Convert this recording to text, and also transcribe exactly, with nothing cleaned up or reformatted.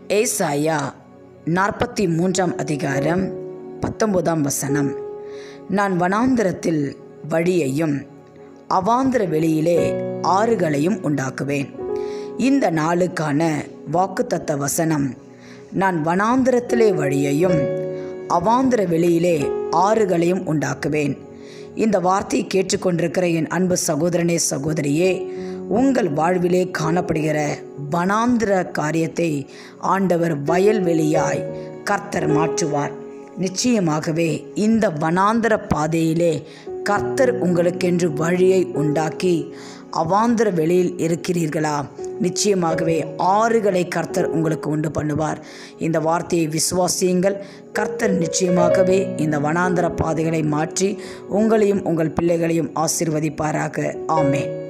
ஏசாயா நாற்பத்தி மூன்றாம் அதிகாரம் பத்தொன்பதாம் வசனம். நான் வனாந்திரத்தில் வழியையும் அவாந்திர வெளியிலே ஆறுகளையும் உண்டாக்குவேன். இந்த நாளுக்கான வாக்குத்தத்த வசனம், நான் வனாந்திரத்திலே வழியையும் அவாந்திர வெளியிலே ஆறுகளையும் உண்டாக்குவேன். இந்த வார்த்தையை கேட்டுக்கொண்டிருக்கிற என் அன்பு சகோதரனே, சகோதரியே, உங்கள் வாழ்விலே காணப்படுகிற வனாந்திர காரியத்தை ஆண்டவர் வயல்வெளியாய் கர்த்தர் மாற்றுவார். நிச்சயமாகவே இந்த வனாந்திர பாதையிலே கர்த்தர் உங்களுக்கென்று வழியை உண்டாக்கி அவாந்திர வெளியில் இருக்கிறீர்களா? நிச்சயமாகவே ஆறுகளை கர்த்தர் உங்களுக்கு உண்டு பண்ணுவார். இந்த வார்த்தையை விசுவாசியுங்கள். கர்த்தர் நிச்சயமாகவே இந்த வனாந்திர பாதைகளை மாற்றி உங்களையும் உங்கள் பிள்ளைகளையும் ஆசீர்வதிப்பாராக. ஆமென்.